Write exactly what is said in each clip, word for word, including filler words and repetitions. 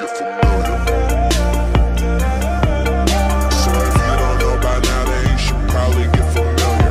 get familiar. So if you don't know by now, then you should probably get familiar.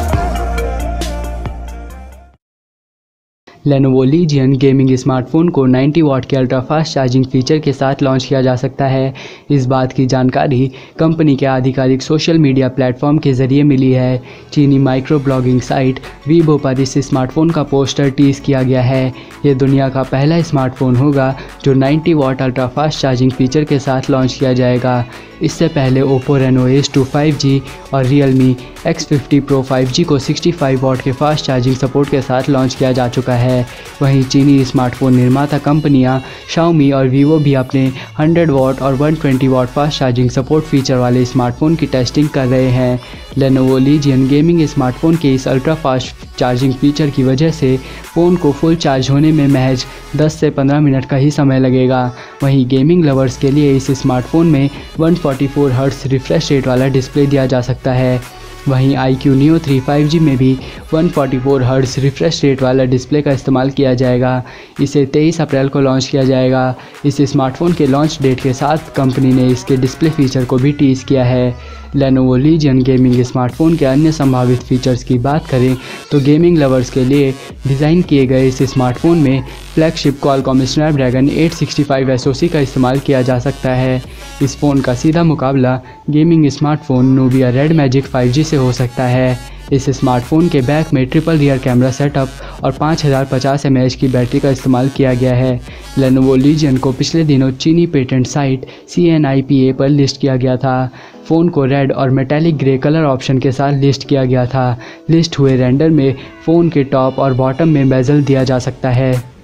Lenovo Legion gaming smartphone को नब्बे वाट के ultra fast charging feature के साथ launch किया जा सकता है। इस बात की जानकारी कंपनी के आधिकारिक सोशल मीडिया प्लेटफॉर्म के जरिए मिली है। चीनी माइक्रो ब्लॉगिंग साइट वीबो पर इस स्मार्टफोन का पोस्टर टीज किया गया है। ये दुनिया का पहला स्मार्टफोन होगा जो नब्बे watt ultra fast charging feature के साथ लॉन्च किया जाएगा। इससे पहले Oppo Reno S two five G और Realme X fifty pro five G को पैंसठ वाट के फास्ट चार्जिंग सपोर्ट के साथ लॉन्च किया जा चुका है। वहीं चीनी स्मार्टफोन निर्माता कंपनियां शाओमी और वीवो भी अपने सौ वाट और एक सौ बीस watt fast charging support feature वाले स्मार्टफोन की टेस्टिंग कर रहे हैं। लेनोवो लीजियन गेमिंग स्मार्टफोन के इस अल्ट्रा फास्ट चार्जिंग फीचर की वजह से फ़ोन को फुल चार्ज होने में महज दस से पंद्रह मिनट का ही समय लगेगा। वहीं गेमिंग लवर्स के लिए इस स्मार्टफोन में एक सौ चौवालीस हर्ट्ज रिफ्रेश रेट वाला डिस्प्ले दिया जा सकता है। वहीं iQOO neo three five G में भी एक सौ चौवालीस हर्ट्ज रिफ्रेश रेट वाला डिस्प्ले का इस्तेमाल किया जाएगा। इसे तेईस अप्रैल को लॉन्च किया जाएगा। इस स्मार्टफोन के लॉन्च डेट के साथ कंपनी ने इसके डिस्प्ले फीचर को भी टीज किया है। लेनोवो लीजियन गेमिंग स्मार्टफोन के अन्य संभावित फीचर्स की बात करें तो गेमिंग लवर्स के लिए डिज़ाइन किए गए इस स्मार्टफोन में flagship Qualcomm Snapdragon eight sixty five S O C का इस्तेमाल किया जा सकता है। इस फ़ोन का सीधा मुकाबला gaming smartphone Nubia red magic five G से हो सकता है। इस स्मार्टफोन के बैक में ट्रिपल रियर कैमरा सेटअप और पाँच हज़ार पचास एम ए एच की बैटरी का इस्तेमाल किया गया है। लेनोवो लीजियन को पिछले दिनों चीनी patent site C N I P A पर लिस्ट किया गया था। फ़ोन को रेड और मेटालिक ग्रे कलर ऑप्शन के साथ लिस्ट किया गया था। लिस्ट हुए रेंडर में फ़ोन के टॉप और बॉटम में बेजल दिया जा सकता है।